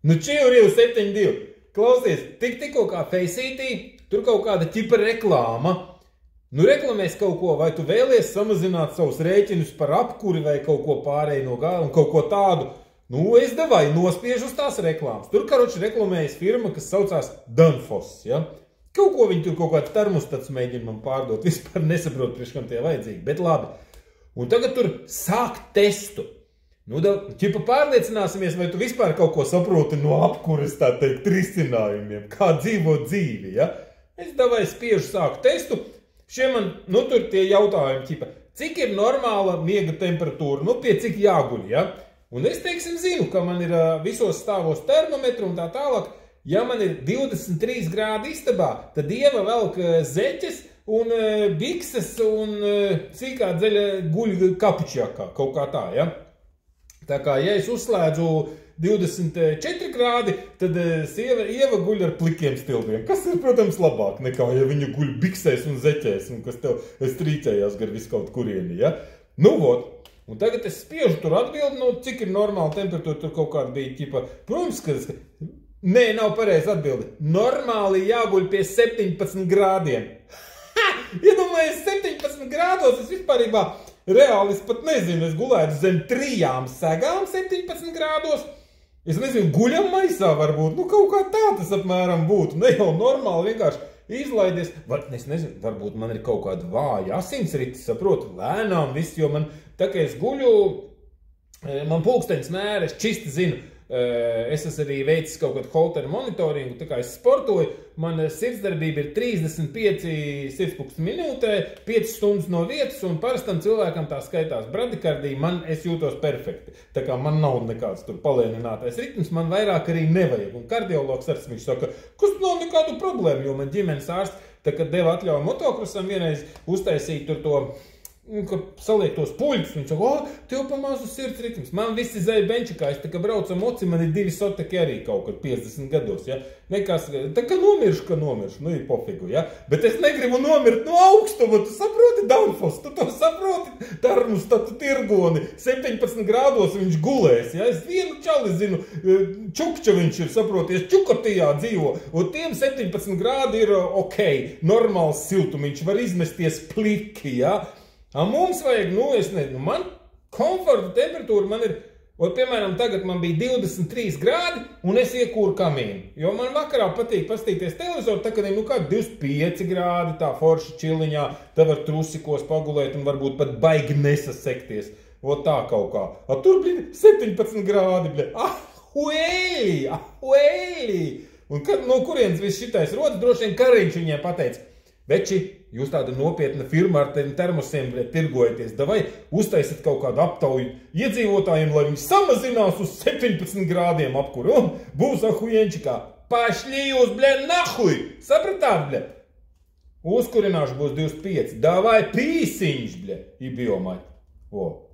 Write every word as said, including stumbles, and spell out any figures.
Nu, čivri uz septiņi divi. Klausies, tik tikko kā Faceitī, tur kaut kāda ķipa reklāma. Nu, reklamēs kaut ko, vai tu vēlies samazināt savus rēķinus par apkuri vai kaut ko pārēju no gāla un kaut ko tādu. Nu, es davai nospiežu uz tās reklāmas. Tur, karoči, reklamējas firma, kas saucās Danfoss, ja? Kaut ko viņi tur kaut kāds termostats mēģina man pārdot. Vispār nesaprotu, priekš kam tie vajadzīgi, bet labi. Un tagad tur sāk testu. Nu, da, ķipa pārliecināsimies, vai tu vispār kaut ko saproti no apkuras, tā teikt, risinājumiem, kā dzīvot dzīvi, ja? Es davai spiežu sāku testu, šie man, nu, tur tie jautājumi, ķipa, cik ir normāla miega temperatūra, nu, pie cik jāguļ, ja? Un es, teiksim, zinu, ka man ir visos stāvos termometru un tā tālāk, ja man ir divdesmit trīs grādi istabā, tad Ieva velk zeķes un bikses un cīkā dzeļa guļ kapučjakā, kaut kā tā, ja? Tā kā, ja es uzslēdzu divdesmit četri grādi, tad sieva Ieva guļ ar plikiem stilbiem, kas ir, protams, labāk nekā, ja viņu guļ biksēs un zeķēs, un kas tev strīķējās gar visu kaut kurieni, ja? Nu, vot, un tagad es spiežu tur atbildi, nu, cik ir normāla temperatūra, tur kaut kāda bija, ķipa, protams, ka, nē, nav pareizi atbildi, normāli jāguļ pie septiņpadsmit grādiem. Ha! Iedomājies, septiņpadsmit grādos, es vispārībā reāli es pat nezinu, es gulētu zem trijām segām septiņpadsmit grādos. Es nezinu, guļam maisā varbūt, nu kaut kā tā tas apmēram būtu. Ne jau normāli vienkārši izlaidies. Var, es nezinu, varbūt man ir kaut kāda vāja asinsriti, saprotu, lēnām viss, jo man, tā kā es guļu, man pulksteņas mēra, es čisti zinu, es esmu arī veicis kaut kādu holteru monitoringu, tā kā es sportoju, man sirdsdarbība ir trīsdesmit pieci sirdspūksti minūtē, piecas stundas no vietas, un parastam cilvēkam tā skaitās bradikardija, man es jūtos perfekti. Tā kā man nav nekāds tur palēninātais ritms, man vairāk arī nevajag. Un kardiologs ar viņš saka, kas nav nekādu problēmu, jo man ģimenes ārsts, tā kad deva atļauju motokrosam vienreiz uztaisīt tur to, ka saliek tos puļus, viņš saka, o, tev pa mazu sirds ritms. Man visi zēja benčikā, es tā kā braucu moci, man ir divi soteki arī kaut kad piecdesmit gados, ja. Nekas, tā kā nomiršu, ka nomiršu, nu ir pofigu, ja. Bet es negribu nomirt no augstuma, tu saproti, Danfoss, tu to saproti, termostatu tirgoni, septiņpadsmit grādos viņš gulēs, ja. Es vienu čali zinu, Čukča viņš ir, saproties, Čukotijā dzīvo, un tiem septiņpadsmit grādi ir ok, normāls siltumiņš, var izmesties pliki, ja. A mums vajag, nu, es nezinu, man komforta temperatūra man ir, o, piemēram, tagad man bija divdesmit trīs grādi, un es iekūru kamīnu. Jo man vakarā patīk pastīties televizoru, tā kad ir, nu, kādi divdesmit pieci grādi, tā forša čiliņā, tā var trusikos pagulēt un varbūt pat baigi nesasekties. O, tā kaut kā. A tur, bļi, septiņpadsmit grādi, bļi. Ah, huēļi, ah, huēļi. Un kad, no kurienes viss šitais rodas, droši vien Kariņš viņiem pateica, veči, jūs tāda nopietna firma ar tiem termosiem tirgojaties, davai uztaisiet kaut kādu aptauju iedzīvotājiem, lai viņi samazinās uz septiņpadsmit grādiem apkuru, un būs ahujenčikā. Pašļi jūs, bļe, nahuj! Sapratāt, bļe? Uzkurināšu būs divdesmit pieci. Davai pīsiņš, bļe, i biomai. O.